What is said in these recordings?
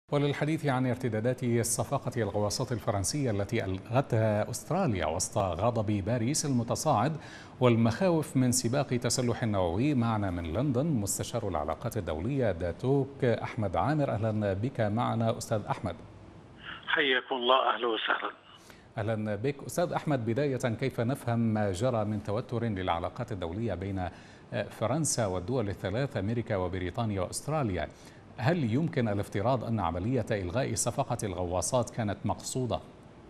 وللحديث عن ارتدادات صفقة الغواصات الفرنسية التي ألغتها أستراليا وسط غضب باريس المتصاعد والمخاوف من سباق تسلح نووي، معنا من لندن مستشار العلاقات الدولية داتوك أحمد عامر. أهلا بك معنا أستاذ أحمد. حياكم الله، أهلا وسهلا. أهلا بك أستاذ أحمد. بداية، كيف نفهم ما جرى من توتر للعلاقات الدولية بين فرنسا والدول الثلاث أمريكا وبريطانيا وأستراليا؟ هل يمكن الافتراض أن عملية إلغاء صفقة الغواصات كانت مقصودة؟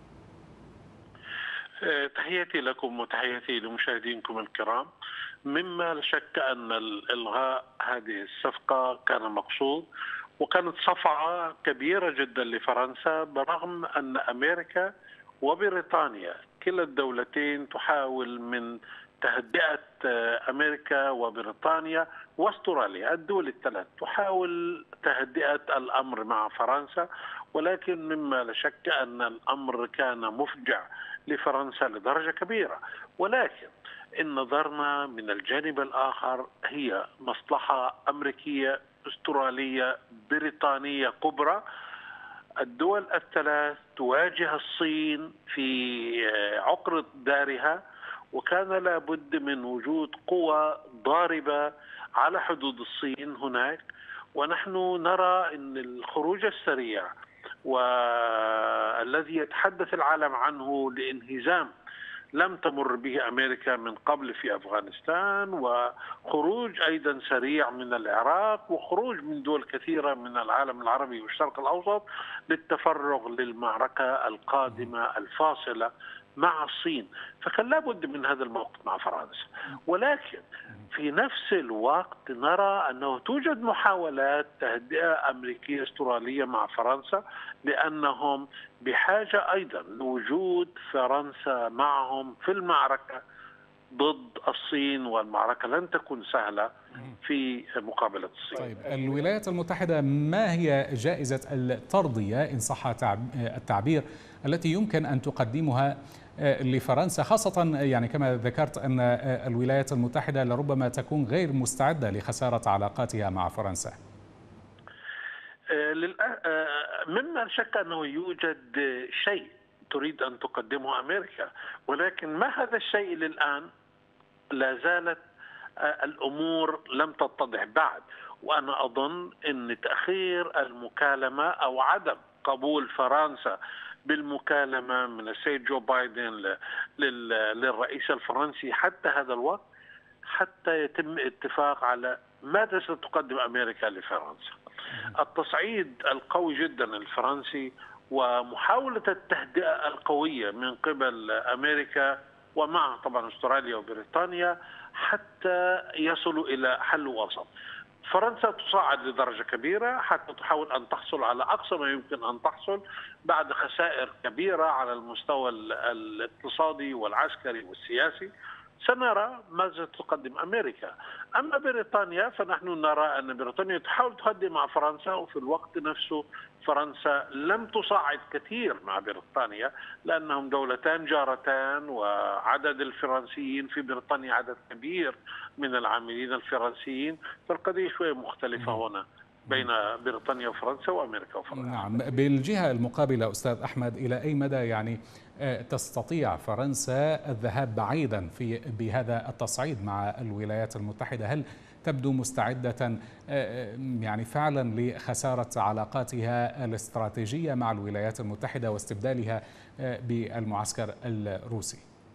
تحياتي لكم وتحياتي لمشاهدينكم الكرام. مما لا شك أن الإلغاء هذه الصفقة كان مقصود، وكانت صفعة كبيرة جدا لفرنسا، برغم أن أمريكا وبريطانيا كلا الدولتين تحاول من تهدئة أمريكا وبريطانيا واستراليا، الدول الثلاث تحاول تهدئة الأمر مع فرنسا، ولكن مما لا شك أن الأمر كان مفجع لفرنسا لدرجة كبيرة. ولكن إن نظرنا من الجانب الآخر، هي مصلحة أمريكية استرالية بريطانية كبرى. الدول الثلاث تواجه الصين في عقر دارها، وكان لابد من وجود قوى ضاربة على حدود الصين هناك. ونحن نرى أن الخروج السريع والذي يتحدث العالم عنه لانهزام لم تمر به أمريكا من قبل في أفغانستان، وخروج أيضا سريع من العراق، وخروج من دول كثيرة من العالم العربي والشرق الأوسط للتفرغ للمعركة القادمة الفاصلة مع الصين. فكان لابد من هذا الموقف مع فرنسا، ولكن في نفس الوقت نرى أنه توجد محاولات تهدئة أمريكية استرالية مع فرنسا، لأنهم بحاجة أيضا لوجود فرنسا معهم في المعركة ضد الصين، والمعركة لن تكون سهلة في مقابلة الصين. طيب، الولايات المتحدة ما هي جائزة الترضية إن صح التعبير التي يمكن أن تقدمها لفرنسا، خاصة يعني كما ذكرت أن الولايات المتحدة لربما تكون غير مستعدة لخسارة علاقاتها مع فرنسا؟ مما شك أنه يوجد شيء تريد أن تقدمه أمريكا، ولكن ما هذا الشيء للآن لا زالت الأمور لم تتضح بعد. وأنا أظن أن تأخير المكالمة أو عدم قبول فرنسا بالمكالمة من السيد جو بايدن للرئيس الفرنسي حتى هذا الوقت، حتى يتم اتفاق على ماذا ستقدم أمريكا لفرنسا. التصعيد القوي جدا الفرنسي ومحاولة التهدئة القوية من قبل أمريكا ومع طبعا استراليا وبريطانيا حتى يصلوا إلى حل وسط. فرنسا تصاعد لدرجة كبيرة حتى تحاول أن تحصل على أقصى ما يمكن أن تحصل بعد خسائر كبيرة على المستوى الاقتصادي والعسكري والسياسي. سنرى ماذا تقدم أمريكا. أما بريطانيا فنحن نرى أن بريطانيا تحاول تهدئ مع فرنسا، وفي الوقت نفسه فرنسا لم تصعد كثير مع بريطانيا، لأنهم دولتان جارتان، وعدد الفرنسيين في بريطانيا عدد كبير من العاملين الفرنسيين، فالقضية شوية مختلفة هنا بين بريطانيا وفرنسا وأمريكا وفرنسا. نعم، بالجهة المقابلة أستاذ أحمد، إلى أي مدى يعني تستطيع فرنسا الذهاب بعيدا بهذا التصعيد مع الولايات المتحدة؟ هل تبدو مستعدة يعني فعلا لخسارة علاقاتها الاستراتيجية مع الولايات المتحدة واستبدالها بالمعسكر الروسي؟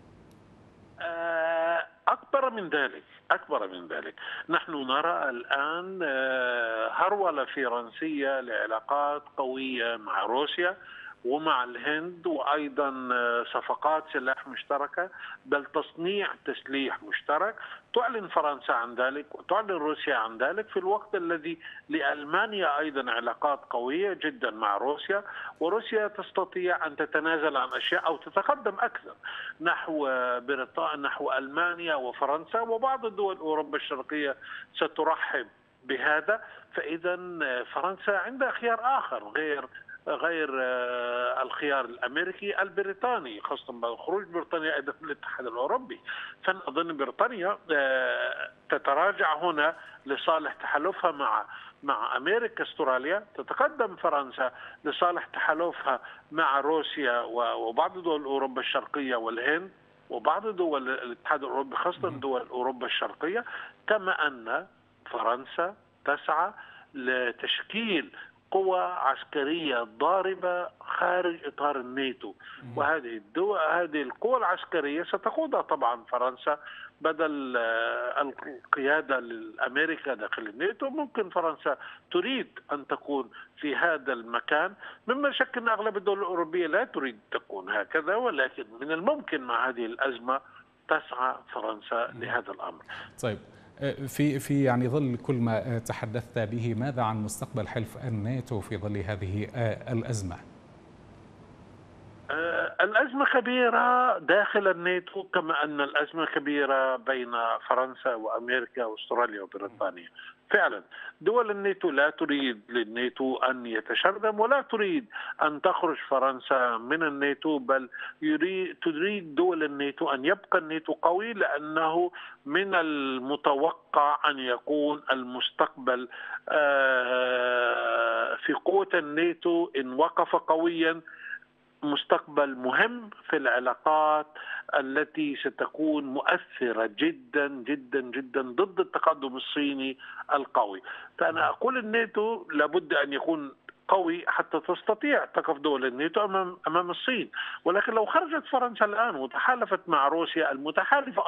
أكبر من ذلك، نحن نرى الآن هرولة فرنسية لعلاقات قوية مع روسيا ومع الهند، وأيضا صفقات سلاح مشتركة، بل تصنيع تسليح مشترك. تعلن فرنسا عن ذلك وتعلن روسيا عن ذلك، في الوقت الذي لألمانيا أيضا علاقات قوية جدا مع روسيا، وروسيا تستطيع أن تتنازل عن أشياء أو تتقدم أكثر نحو ألمانيا وفرنسا، وبعض الدول أوروبا الشرقية سترحب بهذا. فإذا فرنسا عندها خيار آخر غير الخيار الامريكي البريطاني، خاصه بعد خروج بريطانيا ايضا من الاتحاد الاوروبي. فانا اظن بريطانيا تتراجع هنا لصالح تحالفها مع مع أمريكا استراليا، تتقدم فرنسا لصالح تحالفها مع روسيا وبعض دول أوروبا الشرقية والهند وبعض دول الاتحاد الأوروبي، خاصة دول أوروبا الشرقية، كما أن فرنسا تسعى لتشكيل قوى عسكرية ضاربة خارج إطار الناتو. وهذه هذه القوى العسكرية ستقودها طبعا فرنسا بدل القيادة لأمريكا داخل الناتو. ممكن فرنسا تريد أن تكون في هذا المكان، مما شك أن أغلب الدول الأوروبية لا تريد تكون هكذا، ولكن من الممكن مع هذه الأزمة تسعى فرنسا لهذا الأمر. طيب، في يعني ظل كل ما تحدثت به، ماذا عن مستقبل حلف الناتو في ظل هذه الأزمة؟ الأزمة كبيرة داخل الناتو، كما أن الأزمة كبيرة بين فرنسا وأمريكا وأستراليا وبريطانيا. فعلا دول الناتو لا تريد للناتو أن يتشرذم، ولا تريد أن تخرج فرنسا من الناتو، بل تريد دول الناتو أن يبقى الناتو قوي، لأنه من المتوقع أن يكون المستقبل في قوة الناتو إن وقف قويا مستقبل مهم في العلاقات التي ستكون مؤثرة جدا جدا جدا ضد التقدم الصيني القوي. فأنا أقول الناتو لابد أن يكون قوي حتى تستطيع تقف دول الناتو أمام الصين. ولكن لو خرجت فرنسا الآن وتحالفت مع روسيا المتحالفة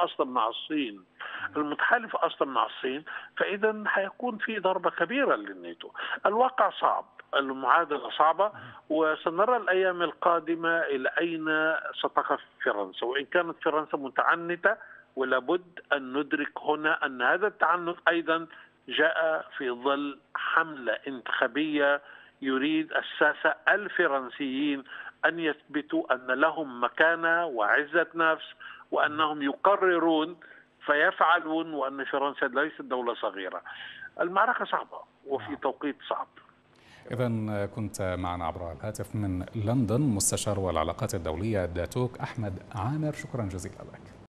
أصلا مع الصين، فإذا حيكون في ضربة كبيرة للناتو. الواقع صعب، المعادلة صعبة، وسنرى الأيام القادمة إلى أين ستقف فرنسا. وإن كانت فرنسا متعنتة، ولابد أن ندرك هنا أن هذا التعنت أيضا جاء في ظل حملة انتخابية يريد الساسة الفرنسيين أن يثبتوا أن لهم مكانة وعزة نفس، وأنهم يقررون فيفعلون، وأن فرنسا ليست دولة صغيرة. المعركة صعبة وفي توقيت صعب. إذن كنت معنا عبر الهاتف من لندن مستشار العلاقات الدولية داتوك أحمد عامر، شكرا جزيلا لك.